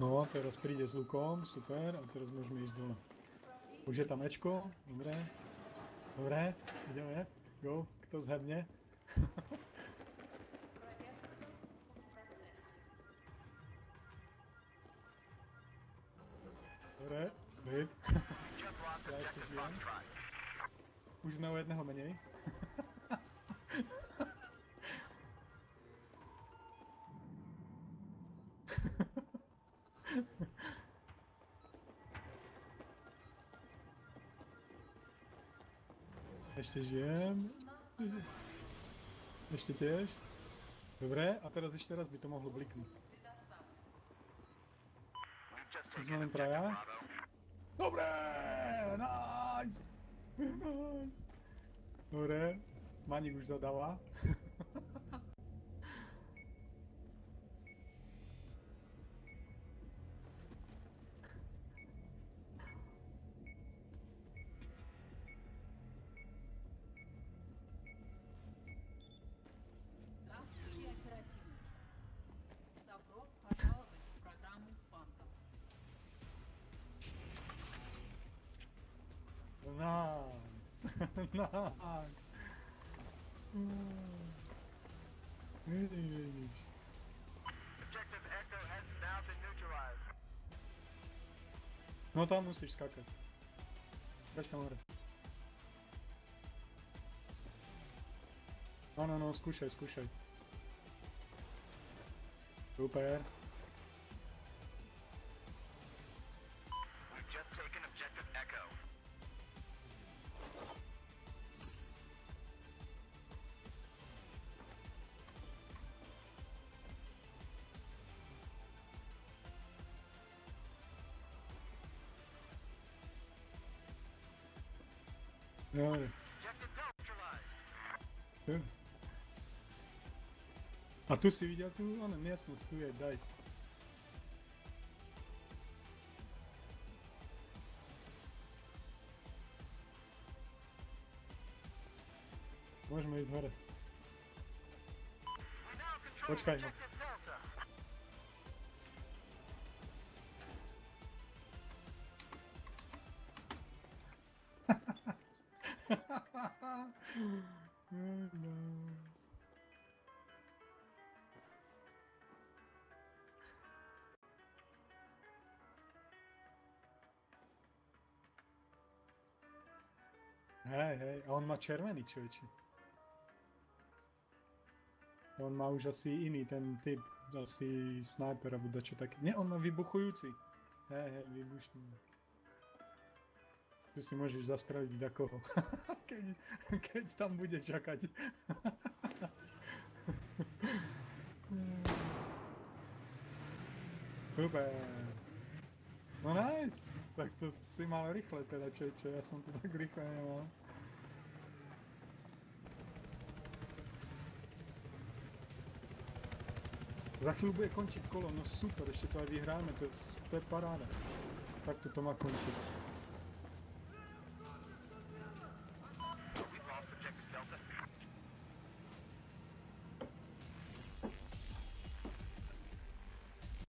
No, teraz príde s lukom, super, a teraz môžeme ísť dole. Už je tam Ečko, dobre. Dobre, ideme, go, kto zhebne. Dobre, sweet. Ja ešte žijem. Už sme o jedného menej. Ešte žijem. Ešte tiež. Dobre, a teraz ešte raz by to mohlo bliknúť. Už sme len traja. Dobre, nice! Nice! Dobre, Maník už zadáva. Здравствуйте, оперативники. Добро пожаловать в программу «Фантом». Nice! Nice! Vidíš. Objective Echo has now been neutralized. No tam musíš skákať. Bež tam hore. No, skúšaj, skúšaj. Super. We've just taken Objective Echo. Dobre. Objective neutralized. Tu. A tu si videl tú miestnosť, tu je dice. Môžeme ísť hore. We now control Počkaj ma. Objective Delta. Nice. Hej, a on má červený, človeči. On má už asi iný ten typ, asi sniper alebo dačo také. Nie, on má vybuchujúci. Hej, vybušný. Tu si môžeš zastreliť dakoho, keď tam bude čakať. Super. No nice, tak to si mal rýchle teda, čo, ja som to tak rýchle nemal. Za chvíľu bude končiť kolo, no super, ešte to aj vyhráme, to je paráda. Takto to má končiť.